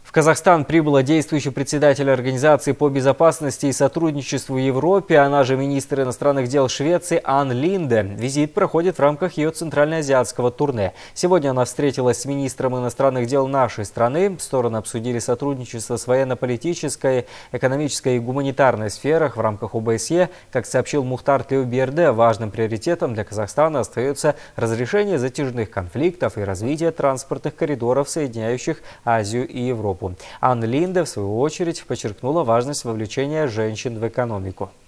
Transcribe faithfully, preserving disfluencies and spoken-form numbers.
В Казахстан прибыла действующий председатель Организации по безопасности и сотрудничеству в Европе, она же министр иностранных дел Швеции Ан Линде. Визит проходит в рамках ее центральноазиатского турне. Сегодня она встретилась с министром иностранных дел нашей страны. Стороны обсудили сотрудничество с военно-политической, экономической и гуманитарной сферах в рамках О Бэ Эс Е. Как сообщил Мухтар Тилеуберде, важным приоритетом для Казахстана остается разрешение затяжных конфликтов и развитие транспортных коридоров, соединяющих Азию и Европу. Ан Линде, в свою очередь, подчеркнула важность вовлечения женщин в экономику.